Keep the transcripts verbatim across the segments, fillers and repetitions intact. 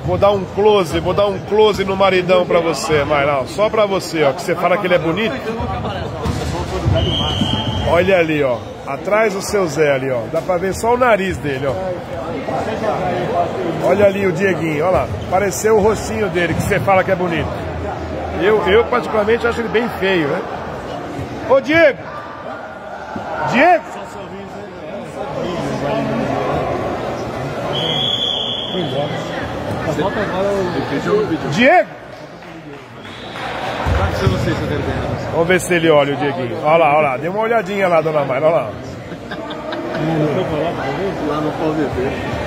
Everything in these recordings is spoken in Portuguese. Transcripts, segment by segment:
Vou dar um close, vou dar um close no maridão pra você, Maila. Só pra você, ó, que você fala que ele é bonito. Olha ali, ó. Atrás do seu Zé ali, ó. Dá pra ver só o nariz dele, ó. Olha ali o Dieguinho, olha lá. Pareceu o rostinho dele, que você fala que é bonito. Eu, eu particularmente, acho ele bem feio, né? Ô, Diego! Diego! Diego! Vamos ver se ele olha o Dieguinho. Olha lá, olha lá. Dê uma olhadinha lá, dona Mayra, olha lá. Lá no Pau Bebê.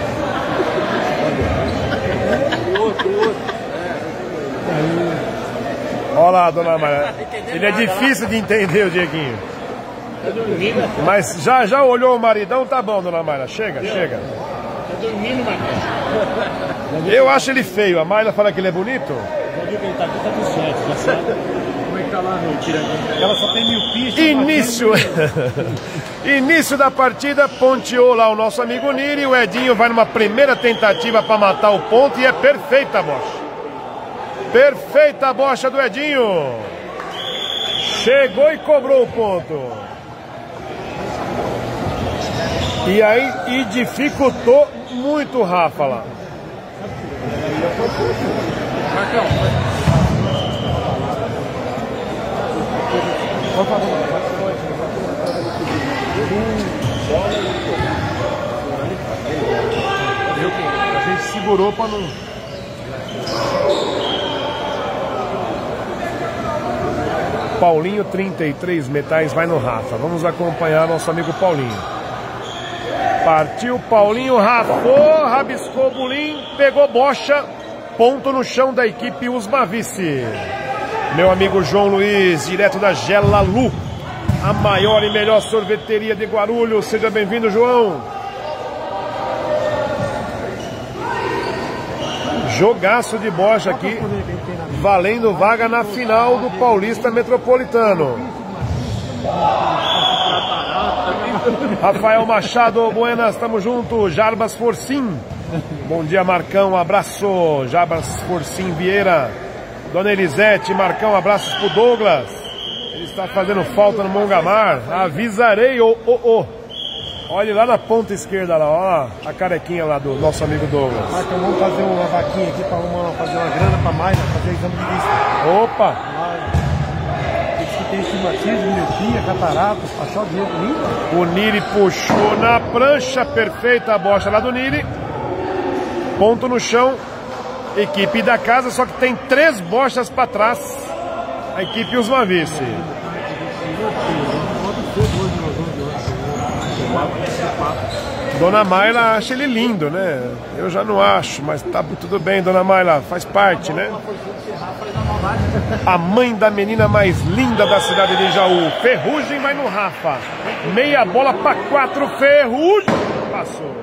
Olha lá, dona Mayra. Ele é difícil de entender, o Dieguinho. Mas já, já olhou o maridão? Tá bom, dona Mayra. Chega, chega. Tá dormindo, Marcos. Eu acho ele feio. A Mayra fala que ele é bonito? Já viu que ele tá aqui, tá tudo certo, já sabe. Como é que tá lá no Ipiranga? Ela só tem mil pistas. Início. Início da partida, ponteou lá o nosso amigo Niri. O Edinho vai numa primeira tentativa para matar o ponto e é perfeita a bocha. Perfeita a bocha do Edinho. Chegou e cobrou o ponto. E aí, e dificultou muito o Rafa lá. Marcão, A gente segurou para não... Paulinho, trinta e três metais, vai no Rafa. Vamos acompanhar nosso amigo Paulinho. Partiu Paulinho, rafou, rabiscou o bulim, pegou bocha, ponto no chão da equipe Usmavice. Meu amigo João Luiz, direto da Gelalu, a maior e melhor sorveteria de Guarulhos. Seja bem-vindo, João. Jogaço de bocha aqui, valendo vaga na final do Paulista Metropolitano. Rafael Machado, buenas, tamo junto. Jarbas Forcim, bom dia, Marcão, um abraço. Jarbas Forcim Vieira. Dona Elisete, Marcão, abraços pro Douglas. Ele está fazendo falta no Mongamar. Avisarei, ô, ô, ô. Olhe lá na ponta esquerda, lá, ó, a carequinha lá do nosso amigo Douglas. Marcão, vamos fazer uma vaquinha aqui para uma, fazer uma grana para mais, fazer exame de vista. Opa! Diz que tem estigmatismo, miopia, cataratas, passar o dinheiro comigo. O Niri puxou na prancha, perfeita a bocha lá do Niri. Ponto no chão. Equipe da casa, só que tem três bochas para trás. A equipe Usmavice. Dona Mayla acha ele lindo, né? Eu já não acho, mas tá tudo bem, Dona Mayla, faz parte, né? A mãe da menina mais linda da cidade de Jaú. Ferrugem vai no Rafa. Meia bola para quatro, Ferrugem. Passou.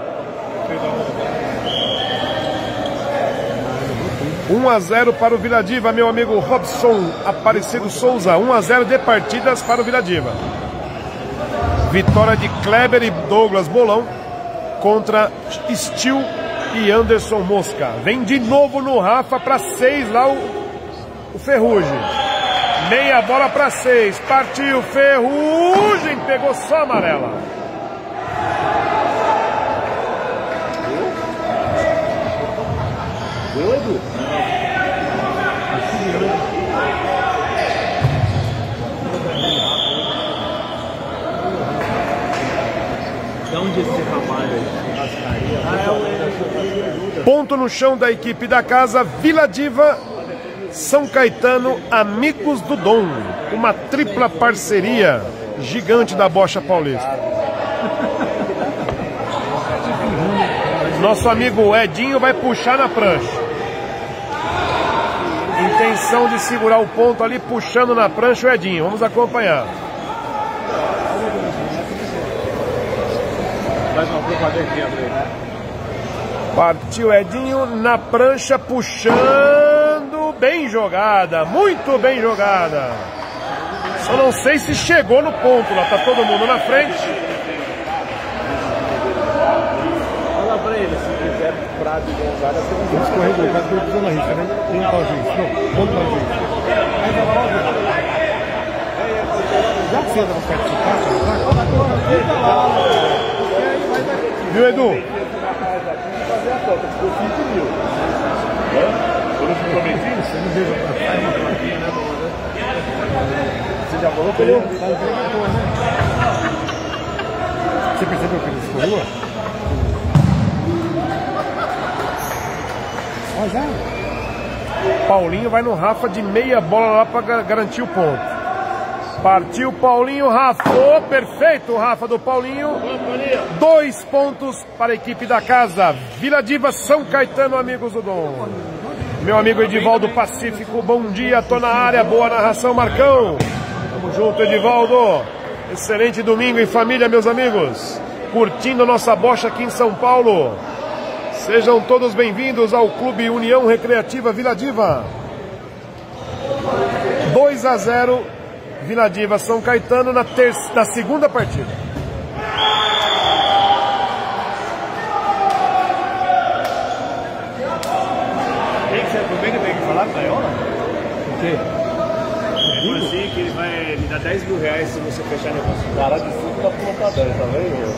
um a zero para o Vila Diva, meu amigo Robson Aparecido Souza. um a zero de partidas para o Vila Diva. Vitória de Kleber e Douglas Bolão contra Steel e Anderson Mosca. Vem de novo no Rafa para seis lá o, o Ferrugem. Meia bola para seis. Partiu Ferrugem. Pegou só a amarela. Doido? De onde esse trabalho aí? Ponto no chão da equipe da casa, Vila Diva, São Caetano, Amigos do Dom. Uma tripla parceria gigante da bocha paulista. Nosso amigo Edinho vai puxar na prancha. Intenção de segurar o ponto ali, puxando na prancha o Edinho. Vamos acompanhar. Partiu Edinho na prancha, puxando. Bem jogada, muito bem jogada. Só não sei se chegou no ponto lá, tá todo mundo na frente. Fala pra ele se quiser. Ele escorregou, quase que ele pisou na risca, né? Tem um juiz. Não, outro juiz. Já que você não participar, viu, Edu? Fazer a foto, ficou cinco mil. Eu não prometi? Você não veio pra trás, né? Você já falou pra ele? Você percebeu que ele escorreu? Ó, já. Paulinho vai no Rafa de meia bola lá para garantir o ponto. Partiu Paulinho, Rafa, oh, perfeito o Rafa do Paulinho. Dois pontos para a equipe da casa. Vila Diva, São Caetano, amigos do Dom. Meu amigo Edivaldo Pacífico, bom dia, tô na área, boa narração, Marcão. Tamo junto, Edivaldo. Excelente domingo em família, meus amigos. Curtindo nossa bocha aqui em São Paulo. Sejam todos bem-vindos ao Clube União Recreativa Vila Diva. dois a zero, Vila Diva São Caetano na, terça, na segunda partida. Tem que ser primeiro tem que falar pra ela? O quê? Ele falou assim que ele vai me dar dez mil reais se você fechar negócio. Cara de cinco tá plantador, tá vendo?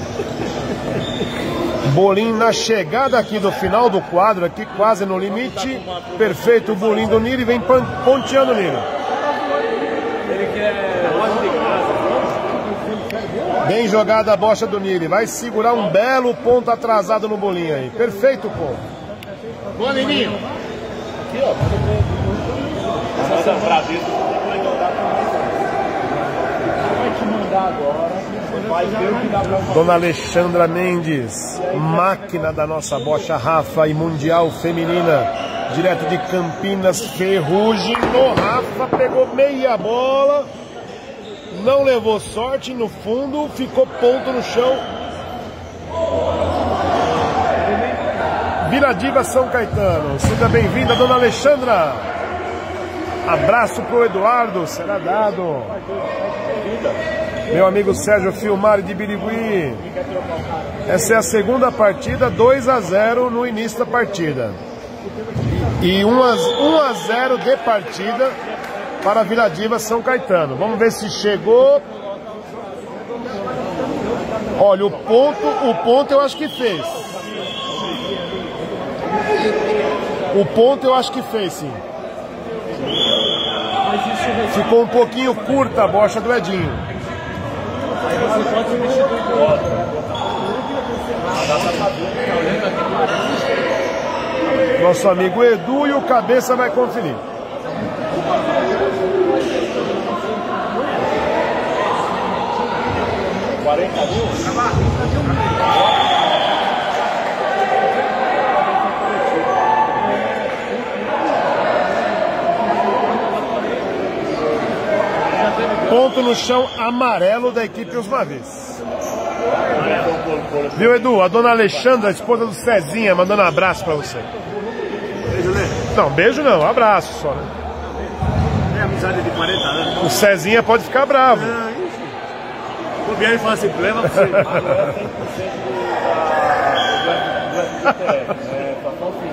Bolinho na chegada aqui do final do quadro, aqui quase no limite. Perfeito o bolinho do Niro e vem ponteando o Niro. Ele quer loja de casa. Bem jogada a bocha do Niro. Vai segurar um belo ponto atrasado no bolinho aí. Perfeito ponto. Boa, Neninho. Aqui, ó. Vai te mandar agora. Vai ver o que dá pra fazer. Dona Alexandra Mendes, máquina da nossa bocha Rafa e Mundial Feminina, direto de Campinas, Ferrugem no Rafa, pegou meia bola, não levou sorte no fundo, ficou ponto no chão. Vila Diva São Caetano, seja bem-vinda, Dona Alexandra. Abraço pro Eduardo, será dado. Meu amigo Sérgio Filmari de Birigui. Essa é a segunda partida, dois a zero no início da partida. E um a zero de partida para a Vila Diva São Caetano. Vamos ver se chegou. Olha, o ponto, o ponto eu acho que fez. O ponto eu acho que fez, sim. Ficou um pouquinho curta a bocha do Edinho. Nosso amigo Edu e o Cabeça vai conferir. quarenta mil? Ponto no chão amarelo da equipe Os Mavis. Viu, Edu? A dona Alexandra, a esposa do Cezinha, mandando um abraço pra você. Beijo, né? Não, beijo não, um abraço só, né? É amizade de quarenta anos. O Cezinha pode ficar bravo. Ah, isso. O Bianchi fala assim, leva pra você. Agora cem por cento do F G T R. É, pra só o fim.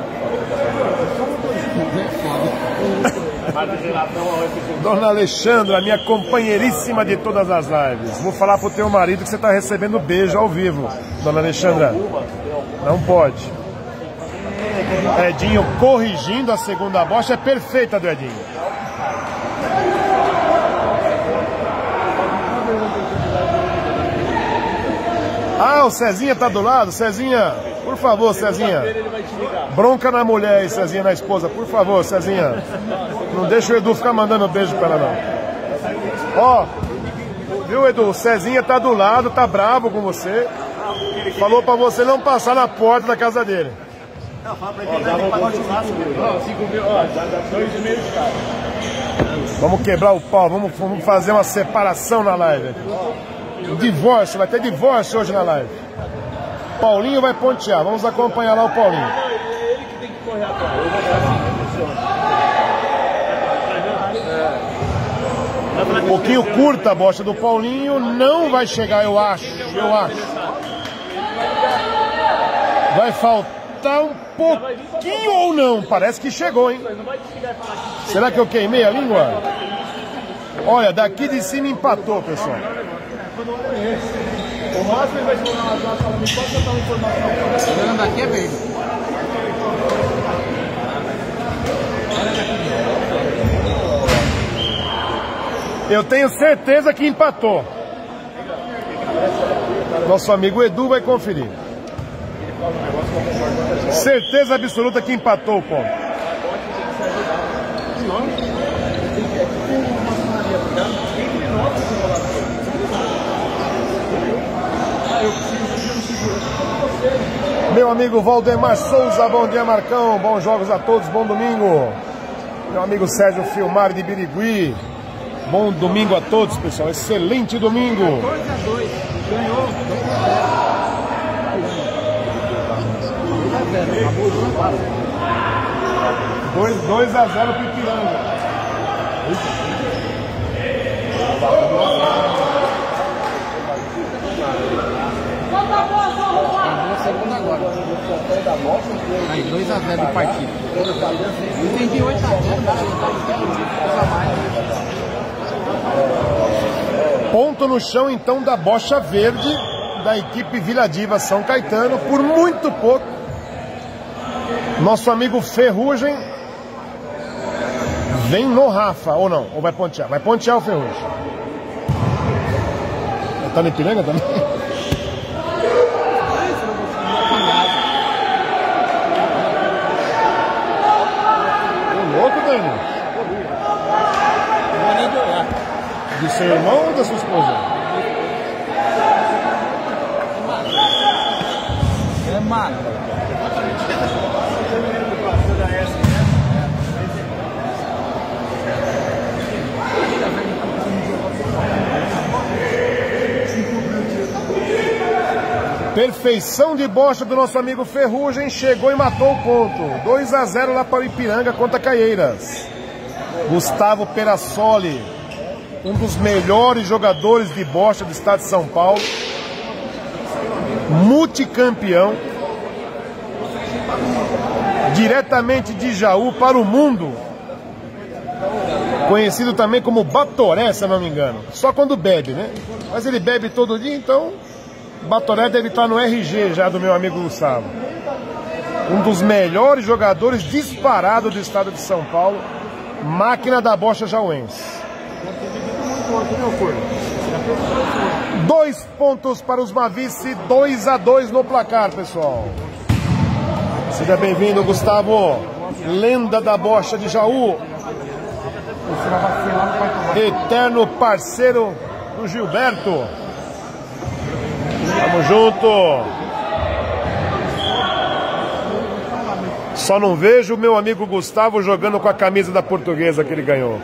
Dona Alexandra, minha companheiríssima de todas as lives. Vou falar pro teu marido que você tá recebendo beijo ao vivo. Dona Alexandra, não pode. Edinho corrigindo a segunda bocha, é perfeita do Edinho. Ah, o Cezinha tá do lado. Cezinha, por favor, Cezinha. Bronca na mulher aí, Cezinha, na esposa. Por favor, Cezinha. Não deixa o Edu ficar mandando beijo pra ela, não. Ó, viu, Edu? O Cezinha tá do lado, tá bravo com você. Falou pra você não passar na porta da casa dele. Não, fala pra ele que ele vai ter que pagar o churrasco. Ó, cinco mil, ó, já dá dois e meio de cara. Vamos quebrar o pau, vamos, vamos fazer uma separação na live. Divórcio, vai ter divórcio hoje na live. Paulinho vai pontear, vamos acompanhar lá o Paulinho. Ele que tem que correr atrás. Um pouquinho curta a bocha do Paulinho, não vai chegar, eu acho, eu acho. Vai faltar. tá um pouquinho ou não. Parece que chegou, hein? Será que eu queimei a língua? Olha, daqui de cima empatou, pessoal. O máximo ele vai te mandar uma sala de qual você tá informação? Daqui é verde. Eu tenho certeza que empatou. Nosso amigo Edu vai conferir. Certeza absoluta que empatou o ponto. Meu amigo Valdemar Souza, bom dia Marcão, bons jogos a todos, bom domingo. Meu amigo Sérgio Filmar de Birigui, bom domingo a todos, pessoal, excelente domingo. dois a dois, ganhou. dois a zero pro Ipiranga. Segunda agora. Aí, dois a zero de partida. Tem de oito a zero, Ponto no chão, então, da bocha verde da equipe Vila Diva São Caetano, por muito pouco. Nosso amigo Ferrugem vem no Rafa, ou não? Ou vai pontear? Vai pontear o Ferrugem. Tá no Ipiranga também? Ô louco, Dani. De seu irmão ou da sua esposa? É mato. Perfeição de bocha do nosso amigo Ferrugem, chegou e matou o ponto. dois a zero lá para o Ipiranga contra Caieiras. Gustavo Perassoli, um dos melhores jogadores de bocha do estado de São Paulo, multicampeão, diretamente de Jaú para o mundo, conhecido também como Batoré, se eu não me engano, só quando bebe, né? Mas ele bebe todo dia, então Batoré deve estar no R G já do meu amigo Gustavo. Um dos melhores jogadores disparado do estado de São Paulo, máquina da bocha jauense. Dois pontos para os Mavice, dois a dois no placar, pessoal. Seja bem-vindo, Gustavo, lenda da bocha de Jaú, eterno parceiro do Gilberto. Tamo junto. Só não vejo o meu amigo Gustavo jogando com a camisa da Portuguesa que ele ganhou.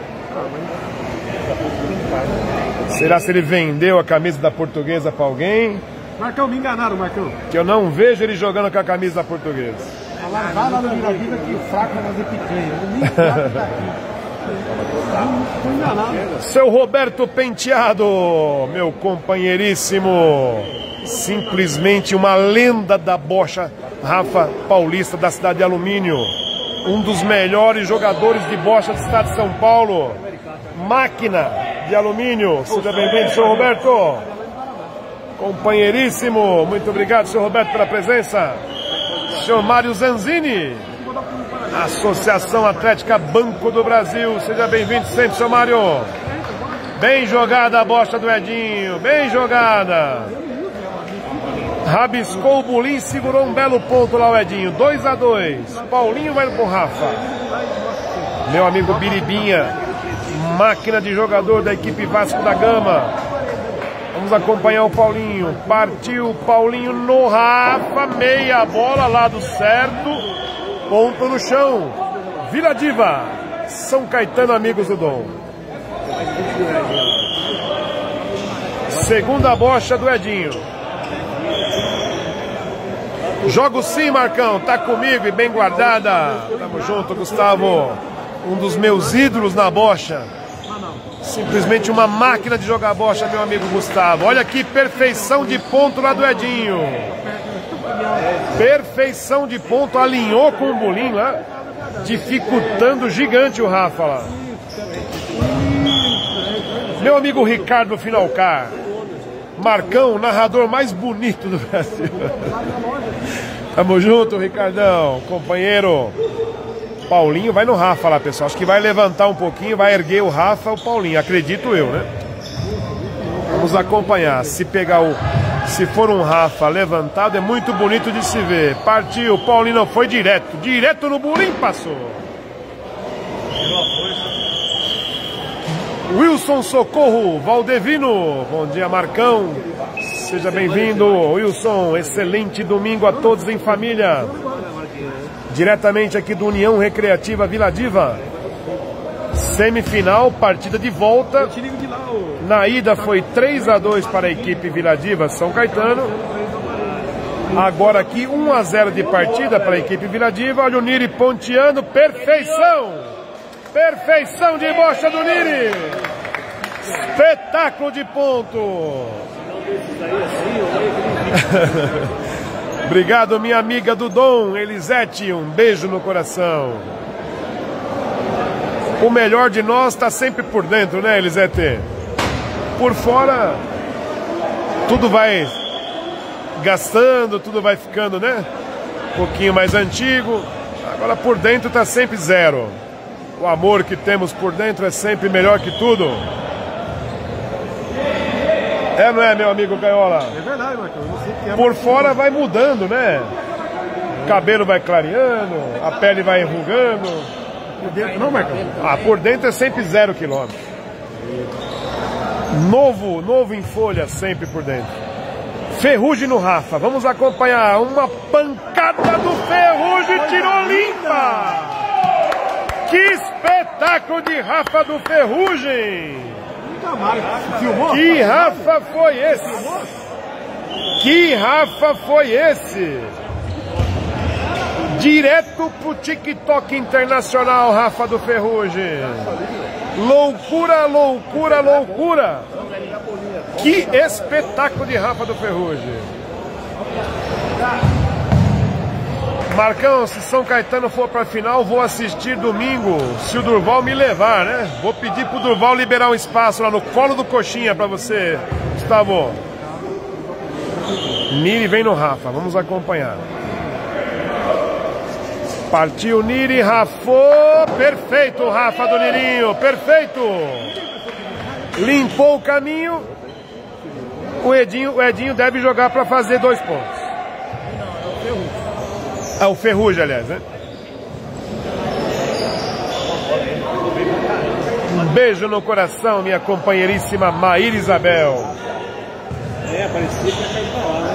Será se ele vendeu a camisa da Portuguesa para alguém? Marcão, me enganaram, Marcão. Que eu não vejo ele jogando com a camisa da Portuguesa. Vai lá no Vila Vida que o fraco vai fazer picanha. Eu nem fraco tá aqui. Tô enganado. Seu Roberto Penteado, meu companheiríssimo, simplesmente uma lenda da bocha Rafa Paulista da cidade de Alumínio, um dos melhores jogadores de bocha do estado de São Paulo, máquina de alumínio. Seja bem-vindo, senhor Roberto, companheiríssimo, muito obrigado, senhor Roberto, pela presença. Senhor Mário Zanzini, Associação Atlética Banco do Brasil, seja bem-vindo sempre, senhor Mário. Bem jogada a bocha do Edinho, bem jogada. Rabiscou o Bulim, segurou um belo ponto lá o Edinho, dois a dois. Paulinho vai pro Rafa. Meu amigo Biribinha, máquina de jogador da equipe Vasco da Gama. Vamos acompanhar o Paulinho. Partiu Paulinho no Rafa, meia bola, lado certo. Ponto no chão. Vila Diva São Caetano, amigos do Dom. Segunda bocha do Edinho. Jogo sim, Marcão. Tá comigo e bem guardada. Tamo junto, Gustavo. Um dos meus ídolos na bocha. Simplesmente uma máquina de jogar bocha, meu amigo Gustavo. Olha que perfeição de ponto lá do Edinho. Perfeição de ponto, alinhou com o Bulim lá, dificultando gigante o Rafa lá. Meu amigo Ricardo Finalcar, Marcão, narrador mais bonito do Brasil. Tamo junto, Ricardão, companheiro. Paulinho vai no Rafa lá, pessoal. Acho que vai levantar um pouquinho, vai erguer o Rafa, o Paulinho, acredito eu, né? Vamos acompanhar. Se pegar o... Se for um Rafa levantado, é muito bonito de se ver. Partiu, Paulinho não foi direto. Direto no Bulim, passou. Wilson Socorro, Valdevino. Bom dia, Marcão. Seja bem-vindo, Wilson. Excelente domingo a todos em família. Diretamente aqui do União Recreativa Vila Diva. Semifinal, partida de volta. Na ida foi três a dois para a equipe Vila Diva São Caetano. Agora aqui um a zero de partida para a equipe Vila Diva. Olha o Niri ponteando. Perfeição! Perfeição de bocha do Niri! Espetáculo de ponto! Obrigado, minha amiga do Dom, Elisete, um beijo no coração. O melhor de nós está sempre por dentro, né, Elisete? Por fora, tudo vai gastando, tudo vai ficando, né? Um pouquinho mais antigo. Agora por dentro está sempre zero. O amor que temos por dentro é sempre melhor que tudo. É, não é, meu amigo Gaiola? É verdade, Marcão. É por fora vai mudando, né? O cabelo vai clareando, a pele vai enrugando. Por dentro não, Marcão? Ah, por dentro é sempre zero quilômetro. Novo, novo em folha, sempre por dentro. Ferrugem no Rafa. Vamos acompanhar uma pancada do Ferrugem, tirou limpa! Que espetáculo de Rafa do Ferrugem! Que Rafa foi esse? Que Rafa foi esse? Direto pro TikTok internacional, Rafa do Ferrugem. Loucura, loucura, loucura. Que espetáculo de Rafa do Ferrugem. Marcão, se São Caetano for pra final, vou assistir domingo, se o Durval me levar, né? Vou pedir pro Durval liberar um espaço lá no colo do Coxinha pra você, Gustavo. Niri vem no Rafa, vamos acompanhar. Partiu Niri, rafou, perfeito o Rafa do Nirinho, perfeito. Limpou o caminho, o Edinho, o Edinho deve jogar para fazer dois pontos. Ah, o Ferrugem, aliás, né? Um beijo no coração, minha companheiríssima Maíra Isabel. É, parecia que ia cair pra lá, né?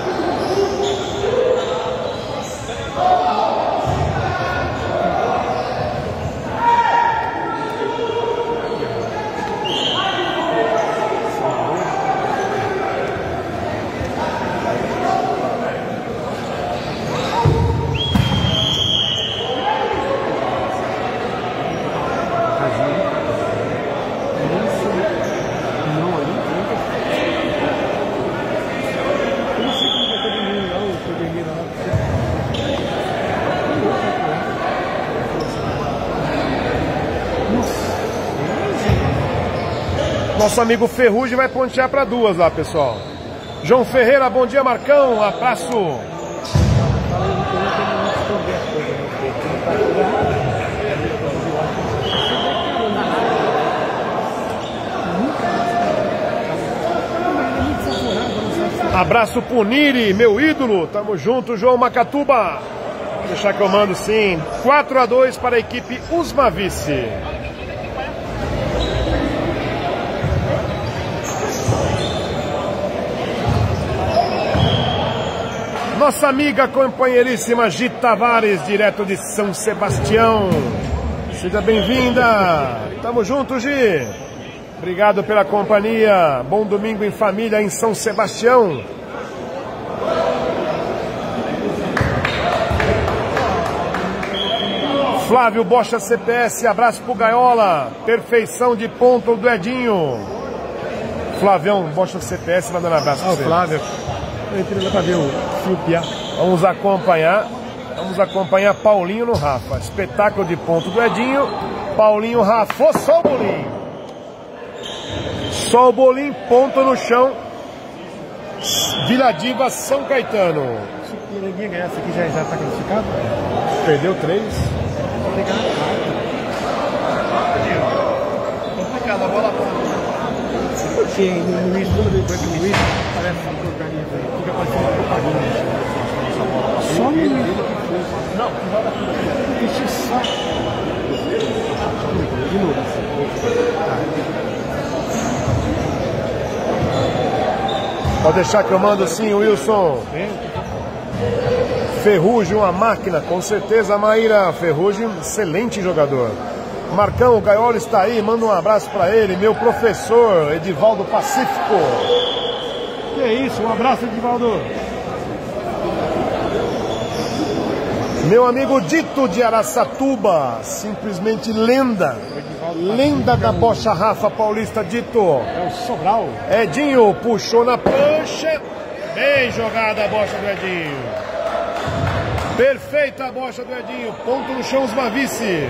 Nosso amigo Ferrugem vai pontear para duas lá, pessoal. João Ferreira, bom dia, Marcão. Abraço. Abraço pro Niri, meu ídolo. Tamo junto, João Macatuba. Vou deixar que eu mando sim. quatro a dois para a equipe Usmavice. Nossa amiga companheiríssima Gita Tavares, direto de São Sebastião. Seja bem-vinda. Tamo junto, Gi. Obrigado pela companhia. Bom domingo em família em São Sebastião. Flávio Bocha C P S, abraço pro Gaiola. Perfeição de ponto do Edinho. Flavião Bocha C P S mandando abraço. Ah, o Flávio. Eu entrei lá pra ver o Fio Piá. Vamos acompanhar. Vamos acompanhar Paulinho no Rafa. Espetáculo de ponto do Edinho. Paulinho rafou, só o bolinho. Só o bolinho, ponto no chão. Vila Diva, São Caetano. Se o Piranguinha ganhar essa aqui, já está classificado? Perdeu três. Complicado, a bola porque no Luiz, quando ele foi pro Luiz, parece uma porcaria, fica parecendo uma propaganda. Só no Luiz. Não, deixa eu só. De novo. Pode deixar que eu mando sim, Wilson. Ferrugem, uma máquina, com certeza, Maíra. Ferrugem, excelente jogador. Marcão, o Gaiola está aí, manda um abraço para ele, meu professor, Edivaldo Pacífico. Que é isso, um abraço, Edivaldo. Meu amigo Dito de Araçatuba, simplesmente lenda. Lenda da bocha Rafa Paulista, Dito. É o Sobral. Edinho puxou na prancha. Bem jogada a bocha do Edinho. Perfeita a bocha do Edinho. Ponto no chão, os Mavice.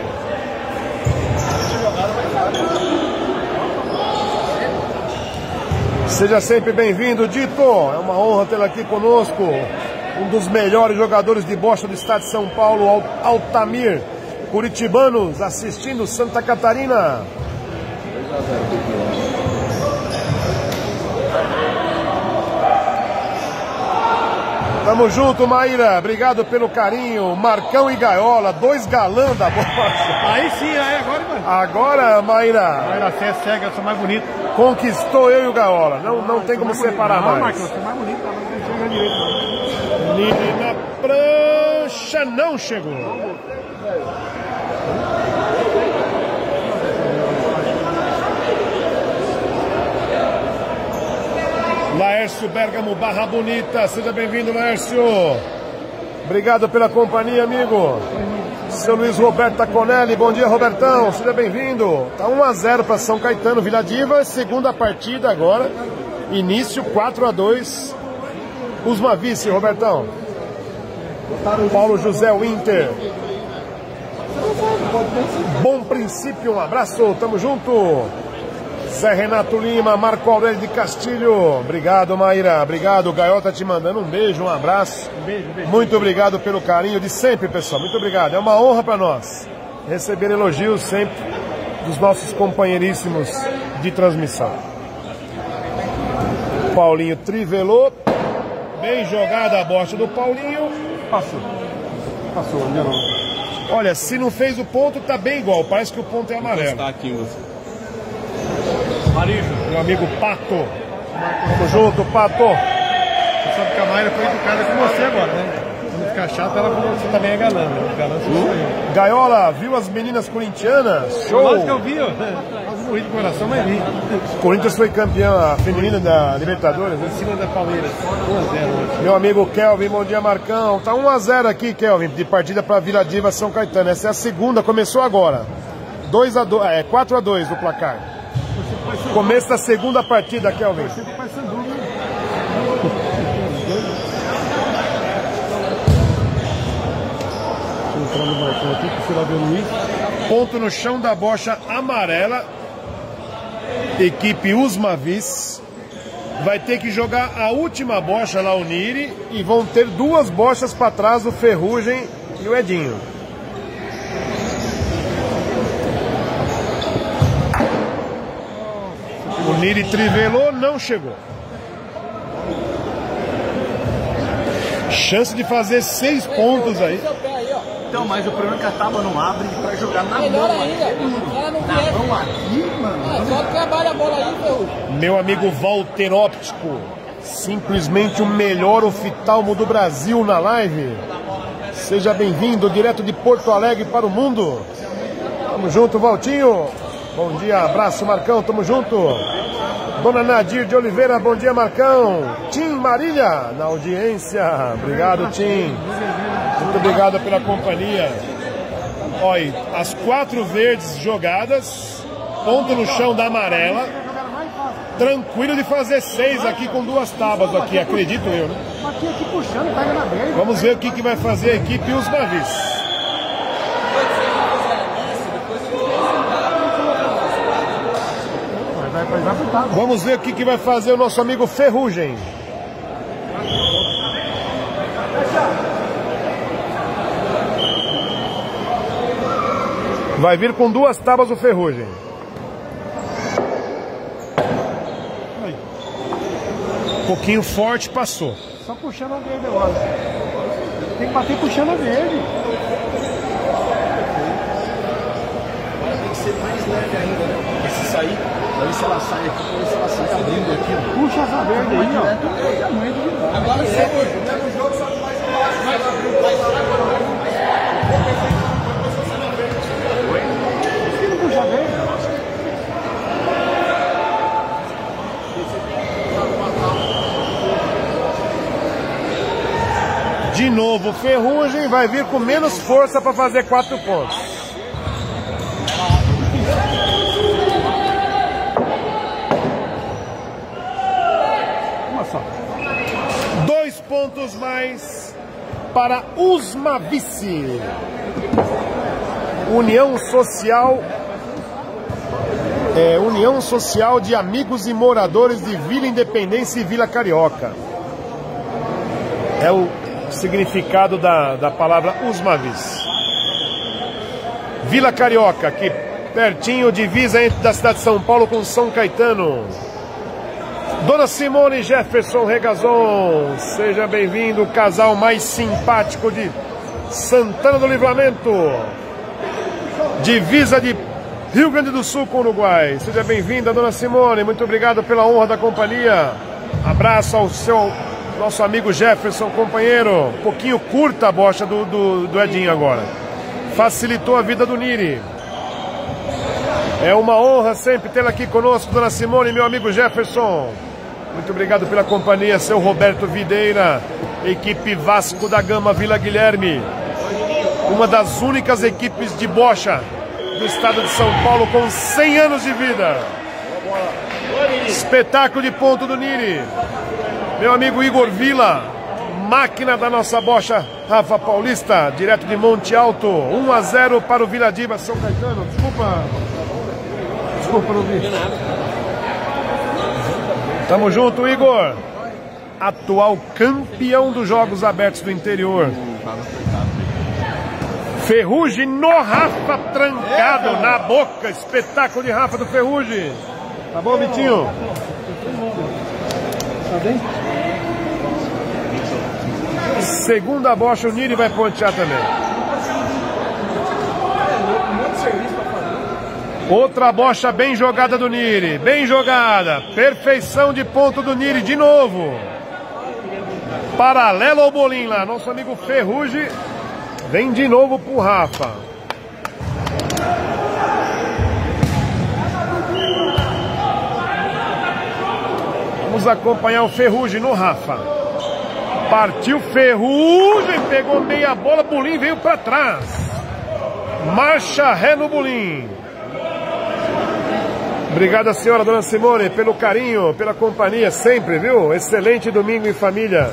Seja sempre bem-vindo, Dito. É uma honra tê-lo aqui conosco. Um dos melhores jogadores de bocha do estado de São Paulo, Altamir. Curitibanos assistindo Santa Catarina. Tamo junto, Maíra. Obrigado pelo carinho. Marcão e Gaiola, dois galãs da bocha. Aí sim, aí agora, mano. Agora, Maíra. Maíra, você é cega, eu sou mais bonito. Conquistou eu e o Gaiola. Não, não tem como separar mais. Não, Marcão, eu sou mais bonito, mas não chega direito. Nini na prancha, não chegou. Laércio Bergamo, Barra Bonita. Seja bem-vindo, Laércio. Obrigado pela companhia, amigo. Seu Luiz Roberto Taconelli, bom dia, Robertão. Seja bem-vindo. Tá um a zero para São Caetano, Vila Diva. Segunda partida agora. Início quatro a dois. Usma Vice, Robertão. Paulo José Winter. Bom princípio, um abraço, tamo junto. Zé Renato Lima, Marco Aurélio de Castilho. Obrigado, Maíra. Obrigado, o Gaiola tá te mandando um beijo, um abraço. Um beijo, um beijo. Muito obrigado pelo carinho de sempre, pessoal. Muito obrigado. É uma honra para nós receber elogios sempre dos nossos companheiríssimos de transmissão. Paulinho trivelou. Bem jogada a bocha do Paulinho. Passou. Passou, ainda não. Olha, se não fez o ponto, tá bem igual. Parece que o ponto é amarelo. Está aqui, você. Meu amigo Pato. Tamo junto, Pato. Você sabe que a Mayra foi educada com você agora, né? Quando ficar chato, ela falou que você também é galã, né? Galã você sou eu. Gaiola, viu as meninas corintianas? Show! Lógico que eu vi, ó. Quase morri de coração, mas vi. Corinthians foi campeã feminina da Libertadores, né? Em cima da Palmeiras. um a zero. Meu amigo Kelvin, bom dia, Marcão. Tá um a zero aqui, Kelvin, de partida para Vila Diva, São Caetano. Essa é a segunda, começou agora. dois a dois, é, quatro a dois o placar. Começo da segunda partida, Kelvin. Ponto no chão da bocha amarela. Equipe Usma Vice. Vai ter que jogar a última bocha lá, o Niri. E vão ter duas bochas para trás, o Ferrugem e o Edinho. O Niri trivelou, não chegou. Chance de fazer seis pontos aí. Então, mas o problema é que a tábua não abre pra jogar na Melhor mão. ainda, ela não Na vier. mão aqui, mano. É, só trabalha a bola aí, Ferrugem. Meu amigo Walter Óptico, simplesmente o melhor oftalmo do Brasil na live. Seja bem-vindo, direto de Porto Alegre para o mundo. Tamo junto, Valtinho. Bom dia, abraço, Marcão, tamo junto. Dona Nadir de Oliveira, bom dia, Marcão. Tim Marília, na audiência. Obrigado, Tim. Muito obrigado pela companhia. Olha, as quatro verdes jogadas. Ponto no chão da amarela. tranquilo de fazer seis aqui com duas tábuas aqui, acredito eu, né? Aqui, aqui puxando, pega na verde. Vamos ver o que, que vai fazer a equipe Usmavis. Vamos ver o que, que vai fazer o nosso amigo Ferrugem. Vai vir com duas tábuas o Ferrugem. Um pouquinho forte, passou. Só puxando a verde agora. Tem que bater puxando a verde. Tem que ser mais leve ainda, né? Porque se sair, vai ver se ela sai aqui, vai ver se ela sai abrindo aqui. Ó. Puxa essa verde aí, ó. Agora você é no jogo, só mais Puxa a verde. De novo, Ferrugem vai vir com menos força para fazer quatro pontos. Uma só. Dois pontos mais para Usmavice. União Social, é, União Social de Amigos e Moradores de Vila Independência e Vila Carioca. É o significado da, da palavra Usmavis. Vila Carioca, aqui pertinho, divisa entre da cidade de São Paulo com São Caetano. Dona Simone Jefferson Regazon, seja bem-vindo, o casal mais simpático de Santana do Livramento, divisa de Rio Grande do Sul com o Uruguai. Seja bem-vinda, Dona Simone, muito obrigado pela honra da companhia. Abraço ao seu nosso amigo Jefferson, companheiro. Um pouquinho curta a bocha do, do, do Edinho agora. Facilitou a vida do Niri. É uma honra sempre tê-la aqui conosco, Dona Simone e meu amigo Jefferson. Muito obrigado pela companhia, seu Roberto Videira, equipe Vasco da Gama Vila Guilherme. Uma das únicas equipes de bocha do estado de São Paulo com cem anos de vida. Espetáculo de ponto do Niri. Meu amigo Igor Vila, máquina da nossa bocha, Rafa Paulista, direto de Monte Alto, um a zero para o Vila Diva, São Caetano. Desculpa, desculpa não vi. Tamo junto, Igor. Atual campeão dos Jogos Abertos do Interior. Ferrugem no Rafa, trancado na boca. Espetáculo de Rafa do Ferrugem. Tá bom, Vitinho? Tá bem? Segunda bocha, o Niri vai pontear também. Outra bocha bem jogada do Niri. Bem jogada. Perfeição de ponto do Niri de novo. Paralelo ao bolinho lá. Nosso amigo Ferrugem vem de novo pro Rafa. Vamos acompanhar o Ferrugem no Rafa. Partiu Ferrugem, pegou meia bola, Bolim veio para trás. Marcha ré no Bolim. Obrigado, senhora Dona Simone, pelo carinho, pela companhia sempre, viu? Excelente domingo em família.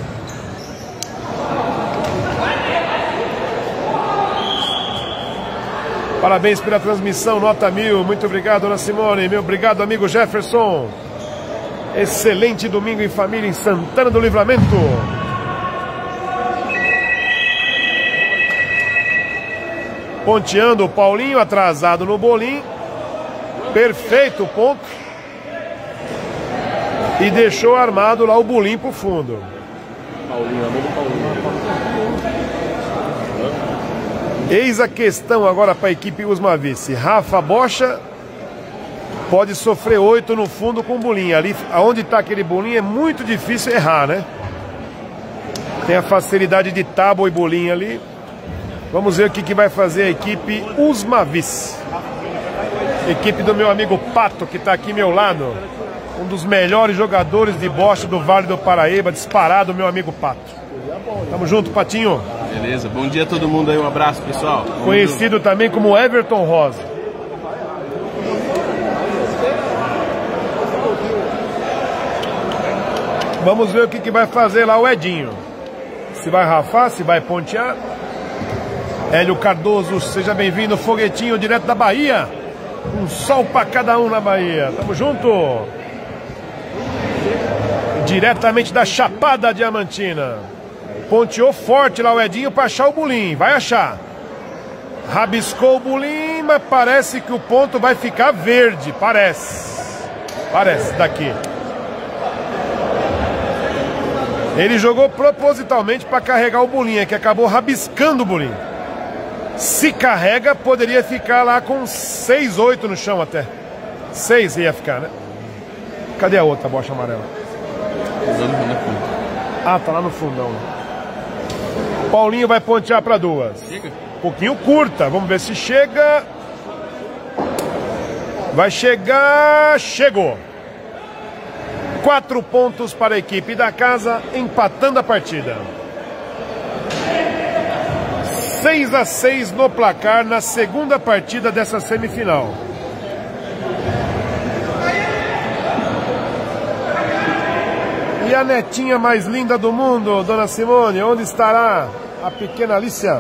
Parabéns pela transmissão, nota mil. Muito obrigado, Dona Simone. Meu obrigado, amigo Jefferson. Excelente domingo em família em Santana do Livramento. Ponteando o Paulinho, atrasado no bolim. Perfeito ponto. E deixou armado lá o bolim pro fundo. Paulinho, amigo Paulinho. Eis a questão agora para a equipe Usmavice. Rafa Bocha pode sofrer oito no fundo com o bolinho. Ali, onde está aquele bolinho, é muito difícil errar, né? Tem a facilidade de tábua e bolinho ali. Vamos ver o que, que vai fazer a equipe Usmavice. Equipe do meu amigo Pato, que está aqui ao meu lado. Um dos melhores jogadores de bocha do Vale do Paraíba, disparado, meu amigo Pato. Tamo junto, Patinho. Beleza, bom dia a todo mundo aí, um abraço, pessoal. Conhecido também como Everton Rosa. Vamos ver o que, que vai fazer lá o Edinho. Se vai rafar, se vai pontear. Hélio Cardoso, seja bem-vindo. Foguetinho direto da Bahia. Um sol para cada um na Bahia. Tamo junto. Diretamente da Chapada Diamantina. Ponteou forte lá o Edinho para achar o bulim. Vai achar. Rabiscou o bulim, mas parece que o ponto vai ficar verde. Parece. Parece daqui. Ele jogou propositalmente para carregar o bulim, é que acabou rabiscando o bulim. Se carrega, poderia ficar lá com seis, oito no chão até. seis ia ficar, né? Cadê a outra bocha amarela? Ah, tá lá no fundão. Paulinho vai pontear para duas. Chega. Um pouquinho curta. Vamos ver se chega. Vai chegar. Chegou. Quatro pontos para a equipe da casa, empatando a partida. seis a seis no placar na segunda partida dessa semifinal. E a netinha mais linda do mundo, Dona Simone, onde estará a pequena Alicia?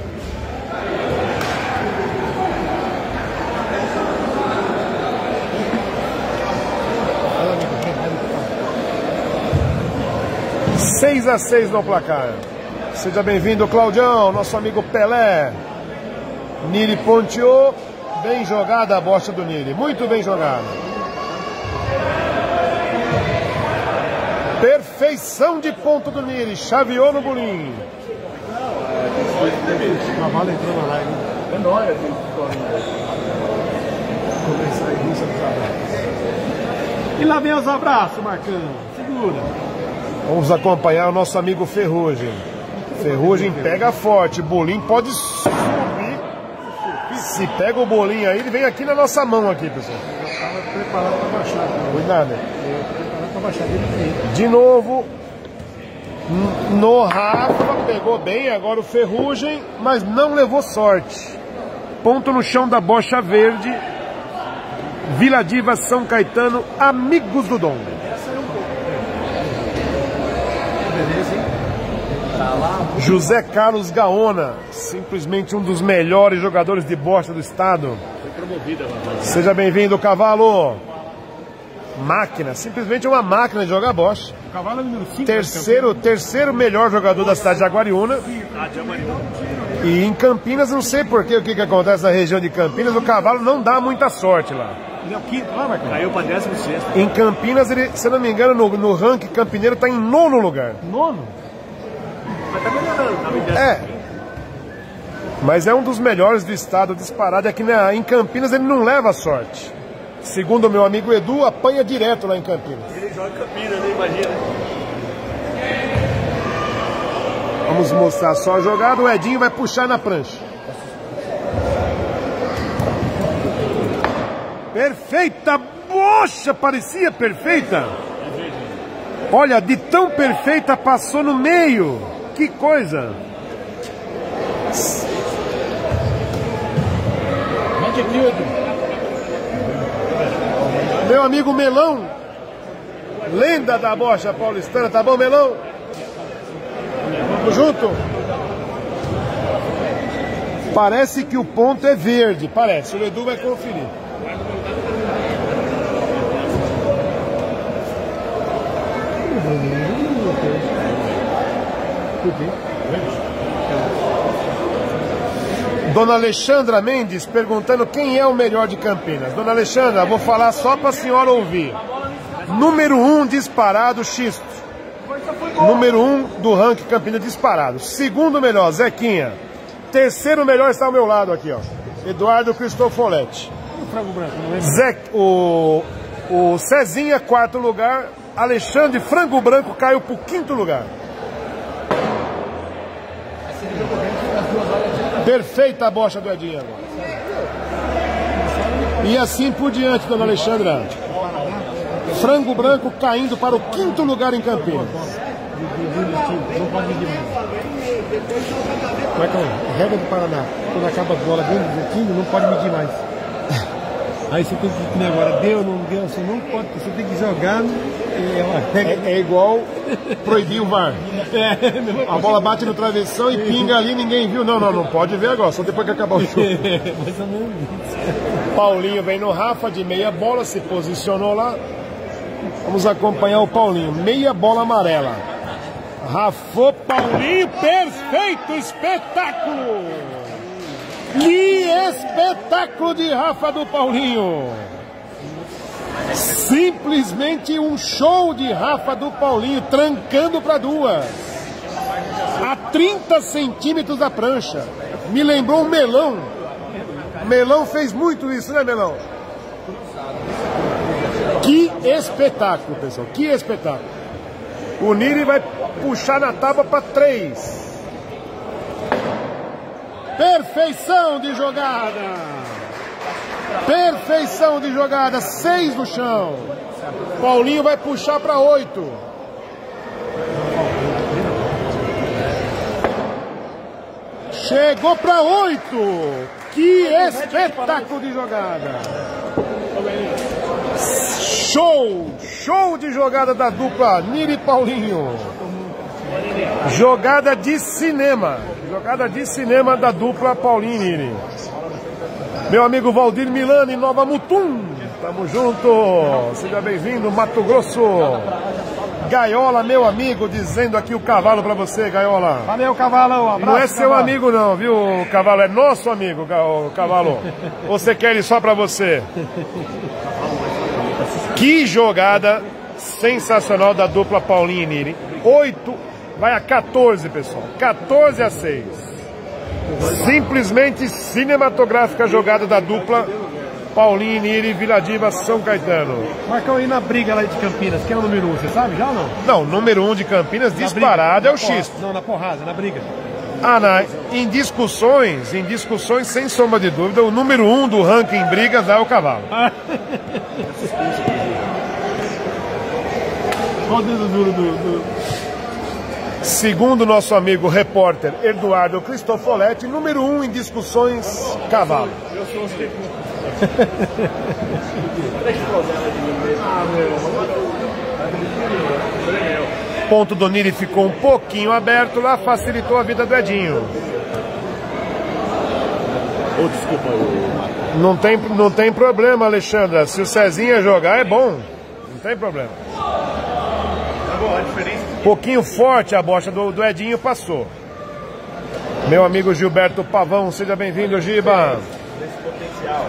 seis a seis no placar. Seja bem-vindo, Claudião, nosso amigo Pelé. Nili ponteou. Bem jogada a bocha do Nili. Muito bem jogada. Perfeição de ponto do Nili. Chaveou no bulim. A bala entrou na live. É nóis. E lá vem os abraços, Marcão. Segura. Vamos acompanhar o nosso amigo Ferrugem. Ferrugem pega forte. Bolim pode subir. Se pega o bolinho aí, ele vem aqui na nossa mão aqui, pessoal. Já estava preparado para baixar. Cuidado. Preparado para baixar dele. De novo. No Rafa, pegou bem agora o Ferrugem, mas não levou sorte. Ponto no chão da bocha verde. Vila Diva, São Caetano, amigos do Dom. José Carlos Gaona, simplesmente um dos melhores jogadores de bocha do estado. Seja bem-vindo, cavalo. Máquina, simplesmente uma máquina de jogar bocha. O cavalo é número cinco. Terceiro, terceiro melhor jogador da cidade de Jaguariúna. E em Campinas, não sei porquê, o que, que acontece na região de Campinas, o cavalo não dá muita sorte lá. Ele é o quinto lá, Marcão? Caiu para décimo sexto. Em Campinas, ele, se eu não me engano, no, no ranking campineiro está em nono lugar. Nono? Mas tá melhorando, tá melhorando. É. Mas é um dos melhores do estado disparado. É que né, em Campinas ele não leva sorte. Segundo o meu amigo Edu, apanha direto lá em Campinas. Ele joga em Campinas, né? Imagina. Vamos mostrar só a jogada. O Edinho vai puxar na prancha. Perfeita bocha, parecia perfeita. Olha, de tão perfeita passou no meio. Que coisa. Meu amigo Melão, lenda da bocha paulistana, tá bom, Melão? Vamos junto? Parece que o ponto é verde, parece. O Edu vai conferir. Dona Alexandra Mendes perguntando quem é o melhor de Campinas. Dona Alexandra, vou falar só para a senhora ouvir. Número um disparado, Xisto. Número um do ranking Campinas disparado. Segundo melhor, Zequinha. Terceiro melhor está ao meu lado aqui, ó. Eduardo Cristofoletti. Zé, o, o Cezinha, quarto lugar. Alexandre Frango Branco caiu para o quinto lugar. Perfeita a bocha do Edinho agora. E assim por diante, dona Alexandra. Frango Branco caindo para o quinto lugar em Campinas. Não pode medir mais. Marcão, regra do Paraná. Quando acaba a bola dentro do quinto, não pode medir mais. Aí você tem que, né, agora deu, não deu, você não pode, você tem que jogar. É, é igual proibir o V A R. É, a bola bate no travessão e pinga ali, ninguém viu. Não, não, não pode ver agora, só depois que acabar o jogo. Mais ou menos isso. Paulinho vem no Rafa de meia bola, se posicionou lá. Vamos acompanhar o Paulinho. Meia bola amarela. Rafou Paulinho, perfeito, espetáculo! Que espetáculo de Rafa do Paulinho! Simplesmente um show de Rafa do Paulinho, trancando para duas. A trinta centímetros da prancha. Me lembrou o Melão. Melão fez muito isso, né, Melão? Que espetáculo, pessoal. Que espetáculo. O Niri vai puxar na tábua para três. Perfeição de jogada. Perfeição de jogada. Seis no chão. Paulinho vai puxar para oito. Chegou para oito. Que espetáculo de jogada. Show. Show de jogada da dupla Niri e Paulinho. Jogada de cinema. Jogada de cinema da dupla Paulinho e Niri. Meu amigo Valdir Milano em Nova Mutum. Tamo junto. Seja bem-vindo, Mato Grosso. Gaiola, meu amigo, dizendo aqui o cavalo pra você, Gaiola. Valeu, cavalo. Um abraço, não é seu cavalo. amigo não, viu, cavalo? É nosso amigo, o cavalo. Você quer ele só pra você? Que jogada sensacional da dupla Paulinho e Niri. oito, vai a quatorze, pessoal. quatorze a seis. Simplesmente cinematográfica jogada da dupla Paulinho e Niri, Vila Diva, São Caetano. Marcão aí na briga lá de Campinas, quem é o número um, você sabe já ou não? Não, número um de Campinas disparado é o X. Não, na porrada, na briga. Ah, na, em discussões, em discussões, sem sombra de dúvida, o número um do ranking em brigas é o cavalo. Qual o dedo duro do... do... Segundo nosso amigo repórter Eduardo Cristofoletti, número um em discussões, cavalo. Eu sou o segundo. Ponto do Niri ficou um pouquinho aberto lá, facilitou a vida do Edinho. Oh, desculpa. Eu... Não tem, não tem problema, Alexandra. Se o Cezinha jogar, é bom. Não tem problema. Tá bom, a diferença... Pouquinho forte a bocha do, do Edinho, passou. Meu amigo Gilberto Pavão, seja bem-vindo, Giba. Nesse potencial.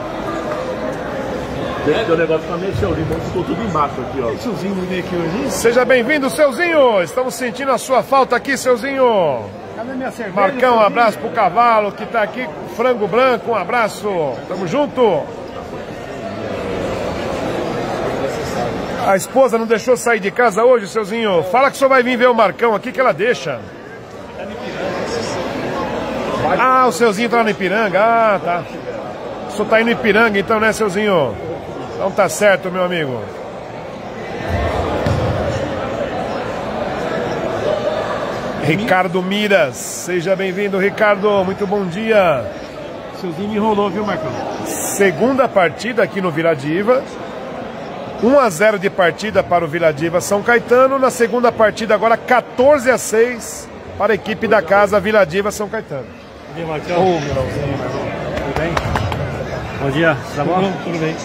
O negócio tá mexendo, o limão ficou tudo embaixo aqui, ó. Seuzinho veio aqui hoje. Seja bem-vindo, Seuzinho. Estamos sentindo a sua falta aqui, Seuzinho. Cadê minha cerveja? Marcão, um abraço pro cavalo que tá aqui, frango branco, um abraço. Tamo junto. A esposa não deixou sair de casa hoje, Seuzinho? Fala que só vai vir ver o Marcão aqui que ela deixa. Ah, o Seuzinho tá lá no Ipiranga. Ah, tá. Só tá indo no Ipiranga então, né, Seuzinho? Então tá certo, meu amigo. Ricardo Miras, seja bem-vindo, Ricardo. Muito bom dia. Seuzinho me enrolou, viu, Marcão? Segunda partida aqui no Vila Diva. um a zero de partida para o Vila Diva São Caetano. Na segunda partida agora quatorze a seis para a equipe da casa Vila Diva São Caetano. Bom dia, Marcão. Ô, Milãozinho, tudo bem? Bom dia, tá bom? Tudo, tudo bem.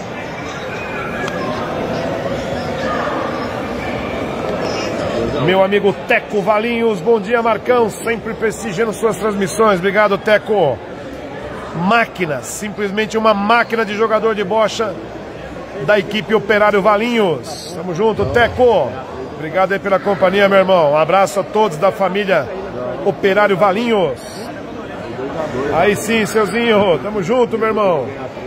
Meu amigo Teco Valinhos, bom dia, Marcão. Sempre prestigiando suas transmissões. Obrigado, Teco. Máquina, simplesmente uma máquina de jogador de bocha da equipe Operário Valinhos. Tamo junto, Teco. Obrigado aí pela companhia, meu irmão. Um abraço a todos da família Operário Valinhos. Aí sim, Seuzinho. Tamo junto, meu irmão.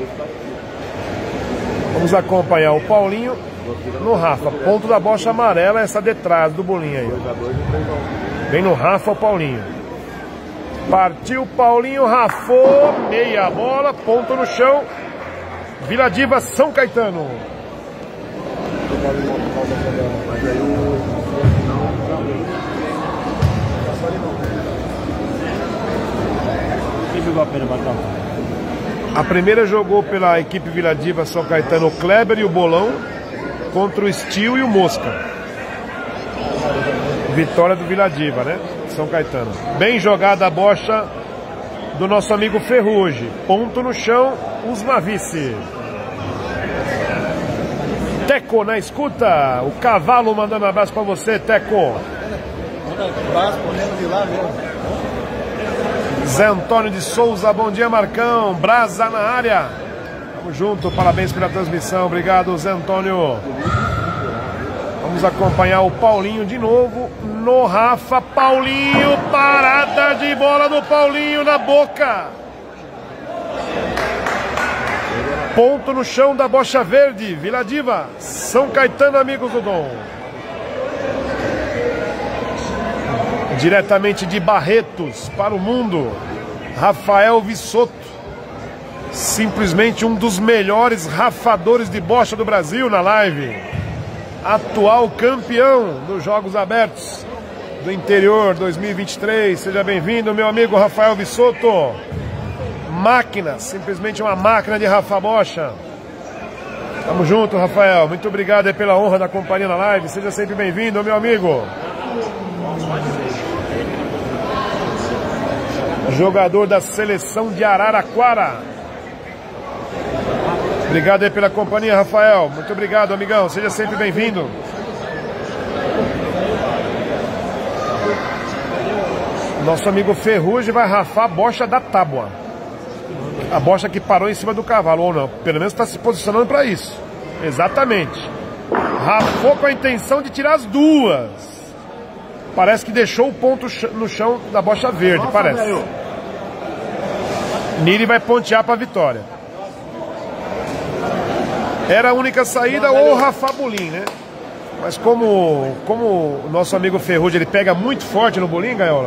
Vamos acompanhar o Paulinho no Rafa. Ponto da bocha amarela, essa de trás do bolinho aí. Vem no Rafa o Paulinho. Partiu Paulinho, rafou. Meia bola, ponto no chão. Vila Diva São Caetano. Quem pegou a pena, Marcão? A primeira jogou pela equipe Vila Diva São Caetano, o Kleber e o Bolão, contra o Steel e o Mosca. Vitória do Vila Diva, né? São Caetano. Bem jogada a bocha do nosso amigo Ferrugem. Ponto no chão, os Mavice. Teco na escuta. O Cavalo mandando um abraço pra você, Teco. Manda um abraço, ponendo de lá mesmo. Zé Antônio de Souza, bom dia Marcão, Brasa na área. Tamo junto, parabéns pela transmissão, obrigado Zé Antônio. Vamos acompanhar o Paulinho de novo no Rafa. Paulinho, parada de bola do Paulinho na boca. Ponto no chão da bocha verde, Vila Diva, São Caetano, amigos do Dom. Diretamente de Barretos para o mundo, Rafael Vissoto, simplesmente um dos melhores rafadores de bocha do Brasil na live, atual campeão dos Jogos Abertos do Interior dois mil e vinte e três. Seja bem-vindo, meu amigo Rafael Vissoto. Máquina, simplesmente uma máquina de rafar bocha. Tamo junto, Rafael, muito obrigado aí pela honra da companhia na live. Seja sempre bem-vindo, meu amigo. Jogador da seleção de Araraquara. Obrigado aí pela companhia, Rafael. Muito obrigado, amigão. Seja sempre bem-vindo. Nosso amigo Ferrugem vai rafar a bocha da tábua. A bocha que parou em cima do cavalo, ou não. Pelo menos está se posicionando para isso. Exatamente. Rafou com a intenção de tirar as duas. Parece que deixou o ponto no chão da bocha verde, parece. Niri vai pontear para a vitória. Era a única saída ou o Rafa Bulim, né? Mas como, como o nosso amigo Ferrugem, ele pega muito forte no bolim, Gaiola.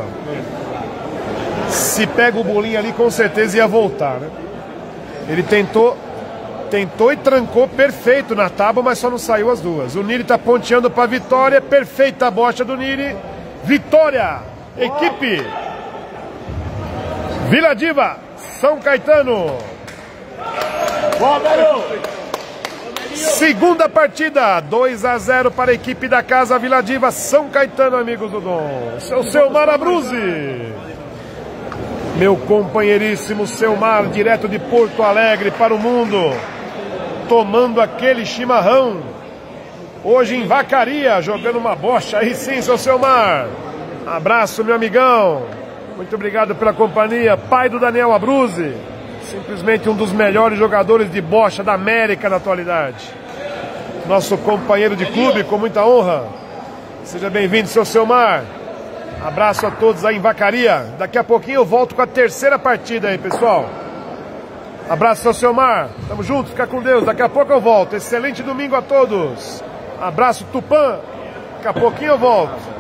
Se pega o bolim ali, com certeza ia voltar, né? Ele tentou, tentou e trancou perfeito na tábua, mas só não saiu as duas. O Niri tá ponteando para a vitória, perfeita a bocha do Niri. Vitória, equipe Vila Diva, São Caetano. Segunda partida, dois a zero para a equipe da casa Vila Diva, São Caetano, amigos do Dom. Seu Selmar Abruzzi. Meu companheiríssimo Selmar, direto de Porto Alegre para o mundo, tomando aquele chimarrão. Hoje em Vacaria, jogando uma bocha. Aí sim, seu Selmar. Abraço, meu amigão. Muito obrigado pela companhia. Pai do Daniel Abruzzi. Simplesmente um dos melhores jogadores de bocha da América na atualidade. Nosso companheiro de clube, com muita honra. Seja bem-vindo, seu Selmar. Abraço a todos aí em Vacaria. Daqui a pouquinho eu volto com a terceira partida aí, pessoal. Abraço, seu Selmar. Tamo junto, fica com Deus. Daqui a pouco eu volto. Excelente domingo a todos. Abraço, Tupã. Daqui a pouquinho eu volto.